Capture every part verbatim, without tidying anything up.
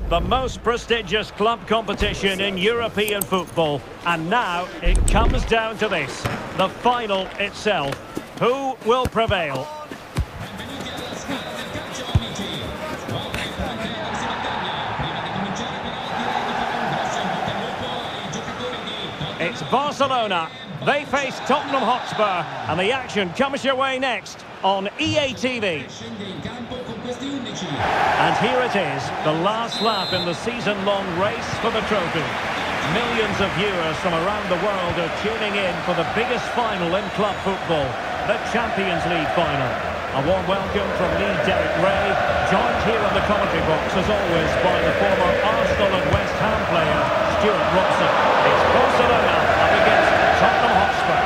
The most prestigious club competition in European football. And now it comes down to this. The final itself. Who will prevail? It's Barcelona. They face Tottenham Hotspur. And the action comes your way next on E A T V. And here it is, the last lap in the season-long race for the trophy. Millions of viewers from around the world are tuning in for the biggest final in club football, the Champions League final. A warm welcome from me, Derek Ray, joined here in the commentary box, as always, by the former Arsenal and West Ham player, Stuart Robson. It's Barcelona up against Tottenham Hotspur.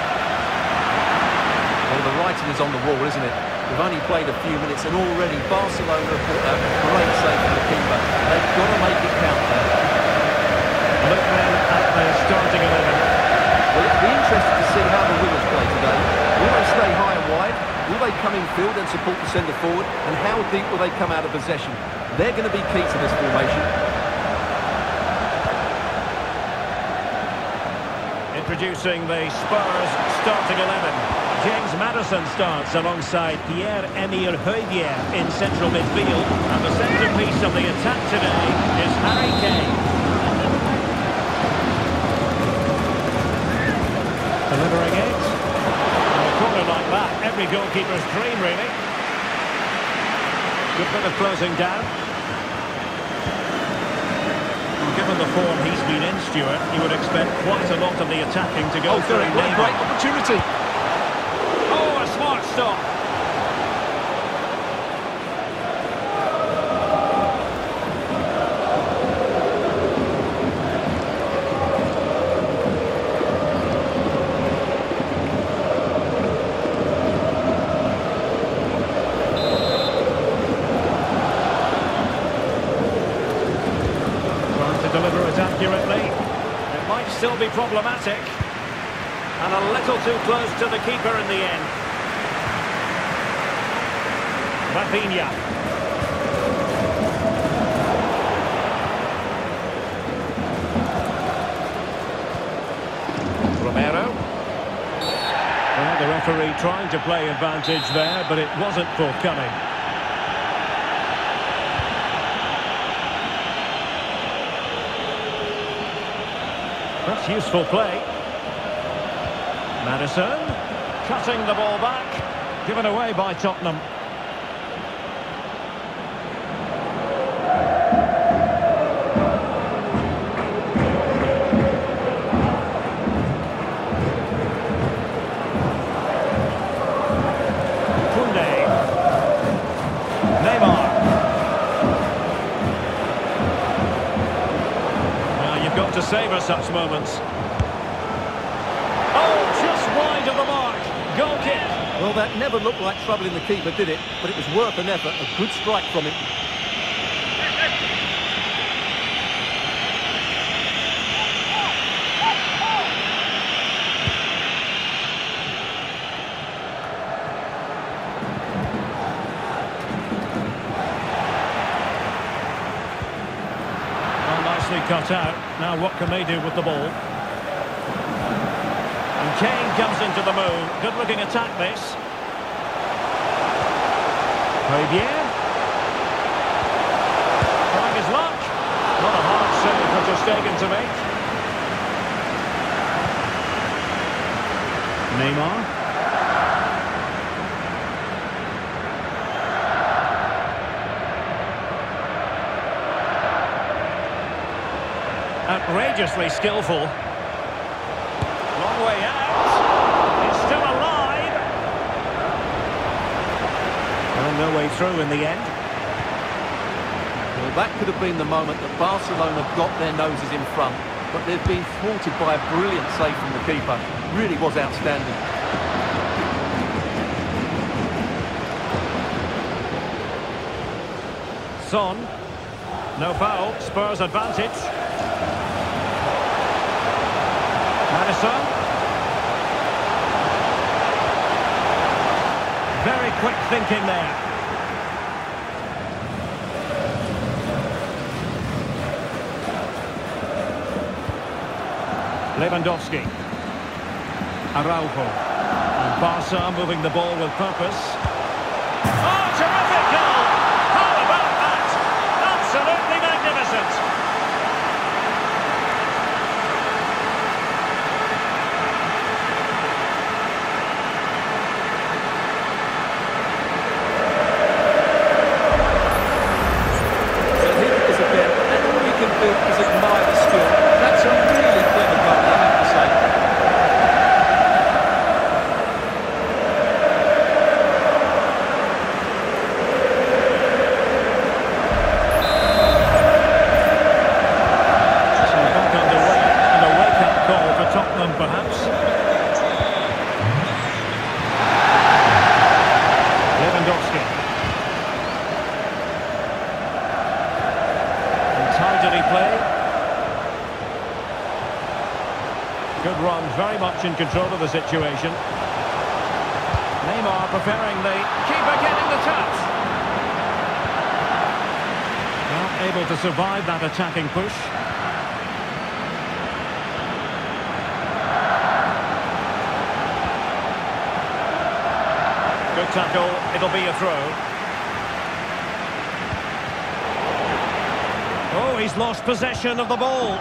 Well, the writing is on the wall, isn't it? We've only played a few minutes and already Barcelona have put a great save for the keeper. They've got to make it count there. Look then at the starting eleven. Well, it'll be interesting to see how the wingers play today. Will they stay high and wide? Will they come in field and support the centre forward? And how deep will they come out of possession? They're going to be key to this formation. Introducing the Spurs starting eleven. James Maddison starts alongside Pierre-Emile Højbjerg in central midfield. And the centrepiece of the attack today is Harry Kane. Delivering it. And a corner like that, every goalkeeper's dream, really. Good bit of closing down. Given the form he's been in, Stuart, you would expect quite a lot of the attacking to go oh, through. What a great opportunity. Oh, a smart stop. Trying to deliver it accurately. It might still be problematic. And a little too close to the keeper in the end. Rafinha. Romero. Well, the referee trying to play advantage there, but it wasn't forthcoming. That's useful play. Maddison, cutting the ball back, given away by Tottenham. Koundé. Neymar. Well, you've got to savour such moments. Wide of the mark. Goal kick. Well, that never looked like troubling the keeper, did it? But it was worth an effort. A good strike from him. Well, nicely cut out. Now what can they do with the ball? Kane comes into the move. Good-looking attack, this. Højbjerg. Trying his luck. Not a hard save for Ter Stegen to make. Neymar. Outrageously skillful. Long way out. It's still alive. Well, no way through in the end. Well, that could have been the moment that Barcelona got their noses in front, but they've been thwarted by a brilliant save from the keeper. Really was outstanding. Son. No foul. Spurs advantage. Maddison. Very quick thinking there. Lewandowski. Araujo. And Barca moving the ball with purpose. Oh, terrific goal! How about that? Absolutely magnificent! Is admire the skill. That's a really clever goal, I have to say. So back underway, and a wake-up call for Tottenham, perhaps. Lewandowski. How did he play? Good run, very much in control of the situation. Neymar preparing the keeper getting the touch. Well, able to survive that attacking push. Good tackle, it'll be a throw. Oh, he's lost possession of the ball.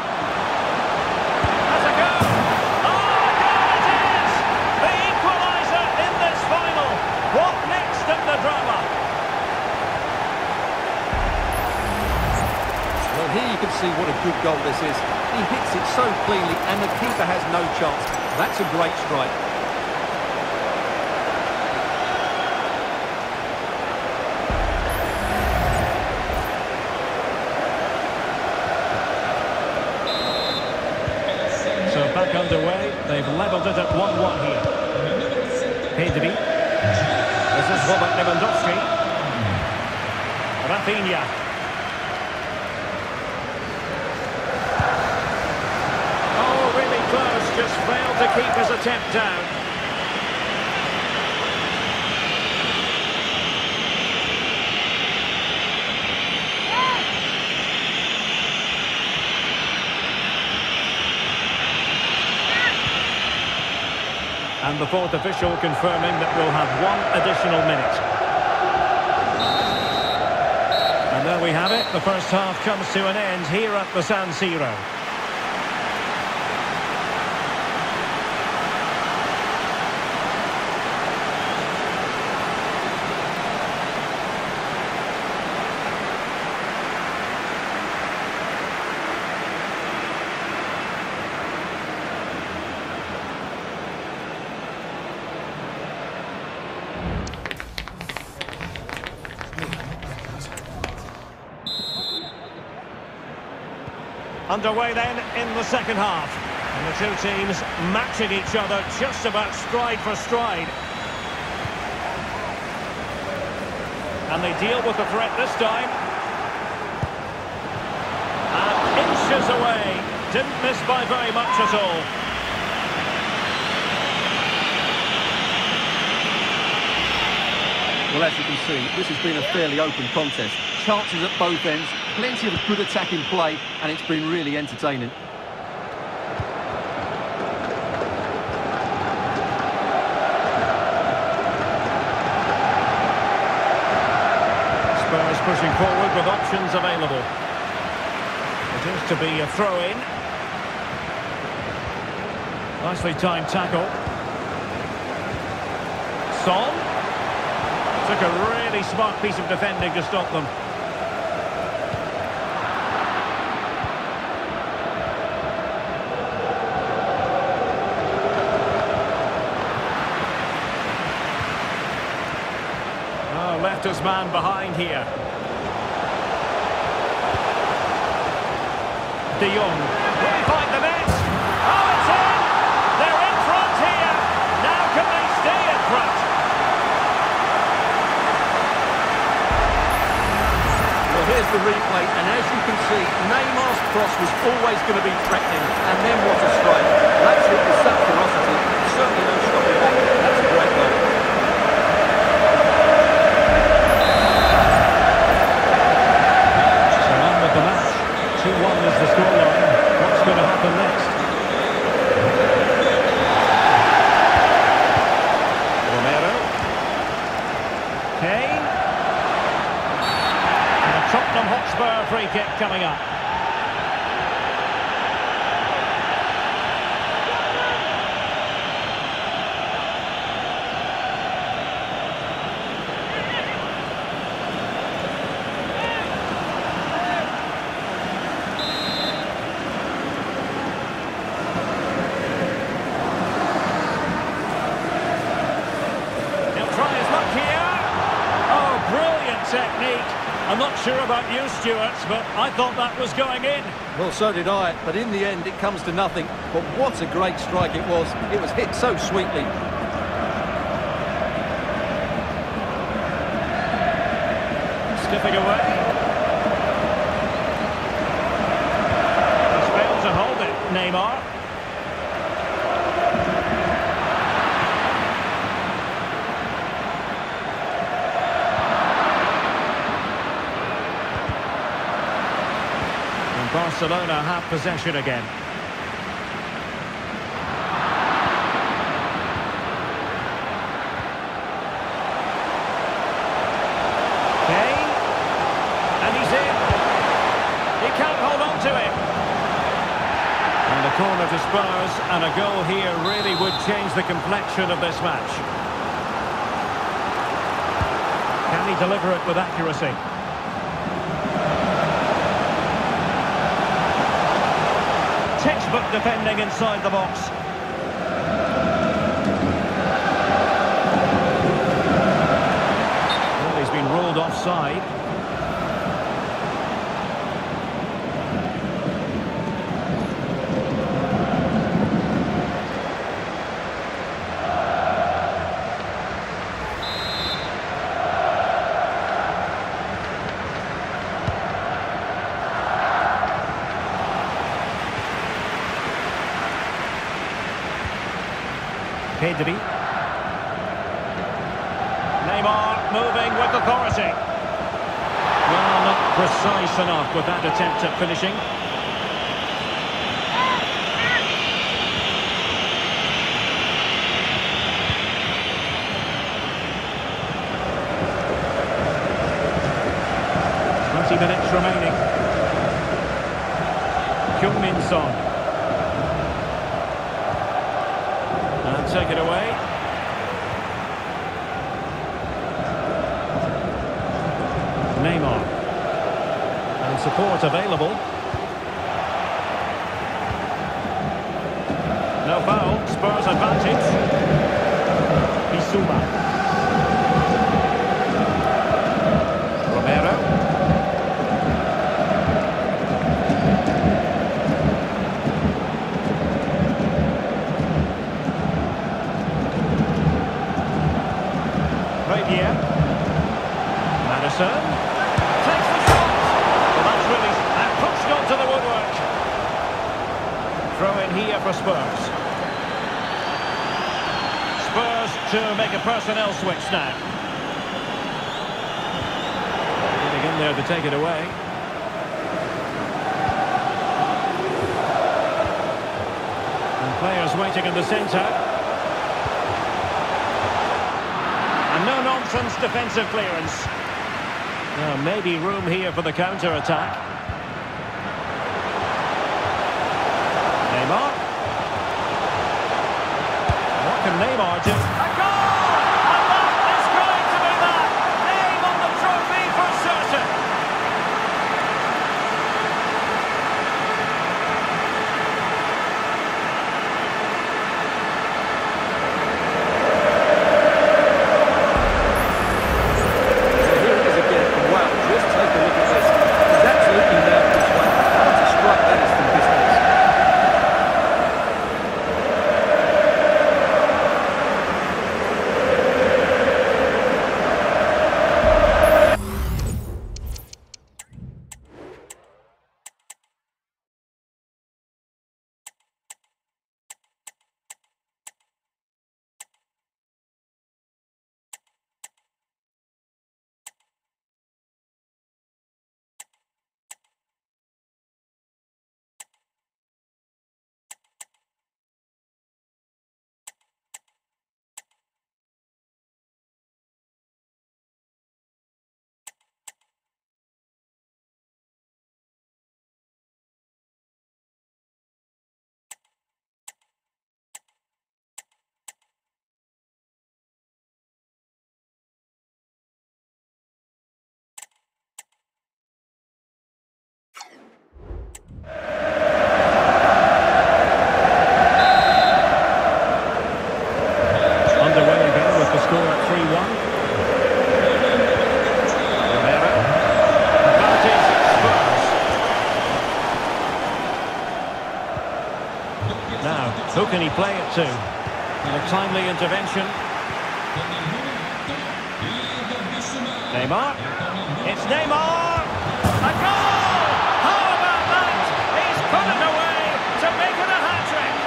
Has a go. Oh, goal it is! The equaliser in this final. What next in the drama? Well, here you can see what a good goal this is. He hits it so cleanly and the keeper has no chance. That's a great strike. Underway, they've levelled it at one one here. Pedri. This is Robert Lewandowski. Rafinha. Oh, really close, just failed to keep his attempt down. And the fourth official confirming that we'll have one additional minute. And there we have it. The first half comes to an end here at the San Siro. Underway then in the second half. And the two teams matching each other just about stride for stride. And they deal with the threat this time. And inches away. Didn't miss by very much at all. Well, as you can see, this has been a fairly open contest. Chances at both ends, plenty of good attacking play, and it's been really entertaining. Spurs pushing forward with options available. It is to be a throw-in. Nicely timed tackle. Son. Took a really smart piece of defending to stop them. Oh, left his man behind here. De Jong. Will he find the net? Oh, it's in! They're in front here! Now can they stay in front? Here's the replay, and as you can see, Neymar's cross was always going to be threatening, and then what a strike. That's it with such ferocity, certainly no stopping back. That's a great goal. So on with the match. two one is the scoreline. What's going to happen next? Spur free kick coming up. Technique. I'm not sure about you, Stuart, but I thought that was going in. Well, so did I, but in the end it comes to nothing. But what a great strike it was. It was hit so sweetly. Skipping away. He's failed to hold it, Neymar. Barcelona have possession again. Kane. And he's in. He can't hold on to it. And a corner to Spurs, and a goal here really would change the complexion of this match. Can he deliver it with accuracy? Textbook defending inside the box. Well, he's been ruled offside. Pedri. Neymar moving with authority. Well, not precise enough with that attempt at finishing. twenty minutes remaining. Heung-min Son. Take it away. Neymar. And support available. No foul. Spurs advantage. Bissouma. Romero. Madison takes the shot. Well, that's really and pushed onto the woodwork. Throw in here for Spurs. Spurs to make a personnel switch now. Getting in there to take it away. And players waiting in the centre. No-nonsense defensive clearance. Well, maybe room here for the counter-attack. Neymar. What can Neymar do? A goal! And that is going to be that! Name on the trophy for certain! Who can he play it to? And a timely intervention. Neymar. It's Neymar. A goal! How about that? He's put it away to make it a hat-trick.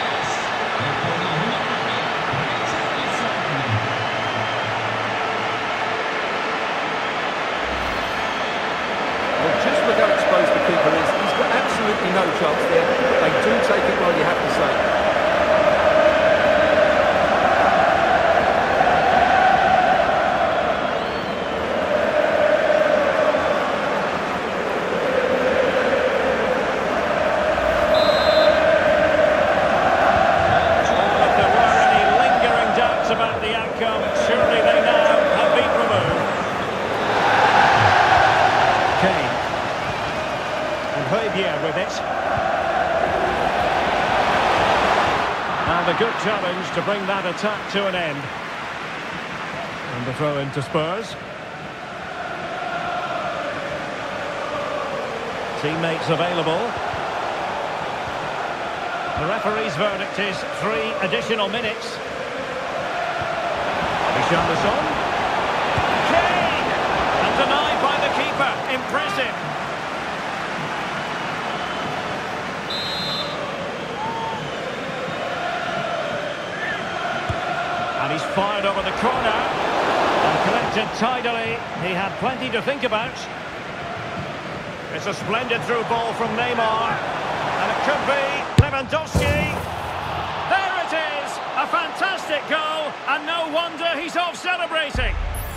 Well, just look how exposed the keeper is. He's got absolutely no chance there. They do take it well, you have to say. About the outcome, surely they now have been removed. Kane. And Højbjerg with it. And a good challenge to bring that attack to an end. And the throw into Spurs. Teammates available. The referee's verdict is three additional minutes. Richarlison. Kane! And denied by the keeper. Impressive. And he's fired over the corner. And collected tidily. He had plenty to think about. It's a splendid through ball from Neymar. And it could be Lewandowski. There it is! A fantastic goal, and no wonder he's off celebrating.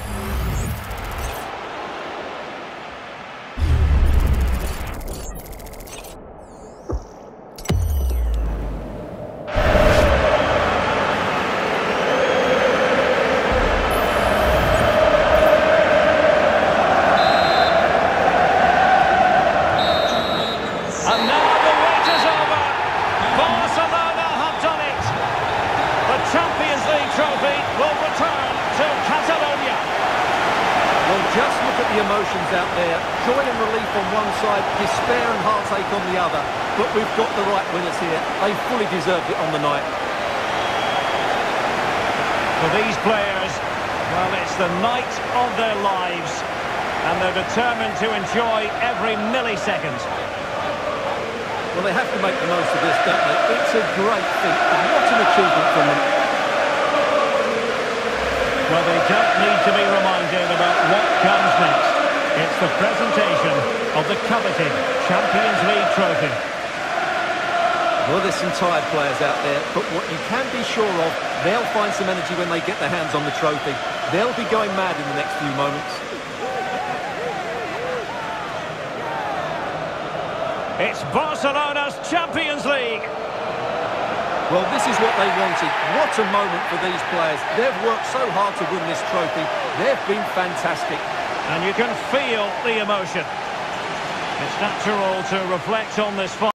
And now the wait is over. Barcelona have done it. The Champions League trophy will return to Catalonia. Well, just look at the emotions out there. Joy and relief on one side, despair and heartache on the other. But we've got the right winners here. They fully deserved it on the night. For these players, well, it's the night of their lives. And they're determined to enjoy every millisecond. Well, they have to make the most of this, don't they? It's a great feat. What an achievement from them. Well, they don't need to be reminded about what comes next. It's the presentation of the coveted Champions League trophy. Well, there's some tired players out there, but what you can be sure of, they'll find some energy when they get their hands on the trophy. They'll be going mad in the next few moments. It's Barcelona's Champions League. Well, this is what they wanted. What a moment for these players. They've worked so hard to win this trophy. They've been fantastic. And you can feel the emotion. It's natural to reflect on this fight.